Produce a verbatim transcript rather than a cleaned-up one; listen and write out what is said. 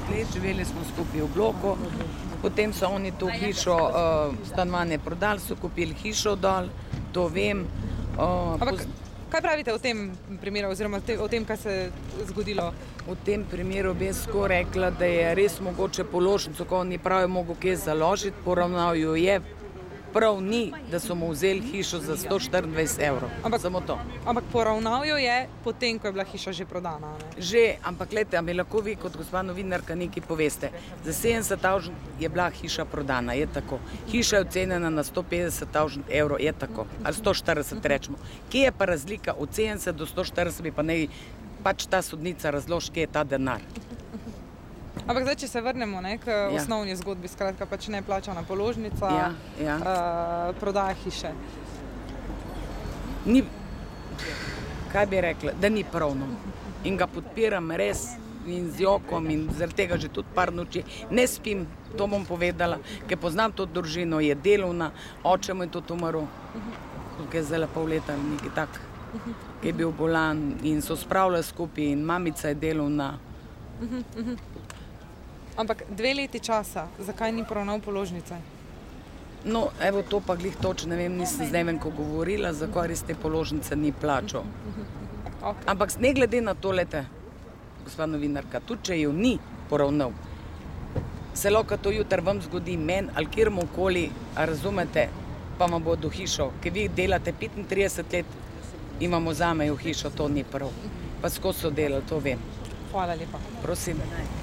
let, živeli smo skupaj v bloku, potem so oni to hišo, uh, stanovanje prodali, so kupili hišo dol, to vem. Uh, Ampak kaj pravite o tem primeru oziroma te, o tem, kaj se je zgodilo? V tem primeru bi jaz tako rekla, da je res mogoče položnico, ko on je prav mogel kje založiti, poravnal jo je, prav ni, da so mu vzeli hišo za sto štiriindvajset evrov. Ampak, samo to. Ampak poravnal jo je potem, ko je bila hiša že prodana. Ne? Že, ampak gledajte, a mi lahko vi kot gospa novinarka nekaj poveste. Za sedemdeset tisoč je bila hiša prodana, je tako. Hiša je ocenjena na sto petdeset tisoč evrov, je tako. Ali sto štirideset rečemo. Kje je pa razlika od sedemdeset do sto štirideset, bi pa naj pač ta sodnica razloži, kje je ta denar. Ampak zdaj, če se vrnemo ne, k ja. osnovni zgodbi, skratka pač neplačana položnica, ja, ja. Uh, prodaja hiše. Ni, kaj bi rekla, da ni pravno. In ga podpiram res in z jokom in zaradi tega že tudi par noči ne spim, to bom povedala, ker poznam to družino, je delovna, oče mu je tudi umrl, ki je zdaj pol leta ali nekaj tak, ki je bil bolan in so spravljali skupaj in mamica je delovna. Ampak dve leti časa, zakaj ni poravnal položnice? No, evo to pa glih točno, ne vem, nisem z Nevenko govorila, zakaj res te položnice ni plačal. Okay. Ampak ne glede na to, lete, gospa novinarka, tudi če jo ni poravnal, se lahko to jutri vam zgodi meni ali kjermu okoli, a razumete, pa vam bo do hišo, ker vi delate petintrideset let in vam vzamejo hišo, to ni prav. Pa skozi so delali, to vem. Hvala lepa. Prosim.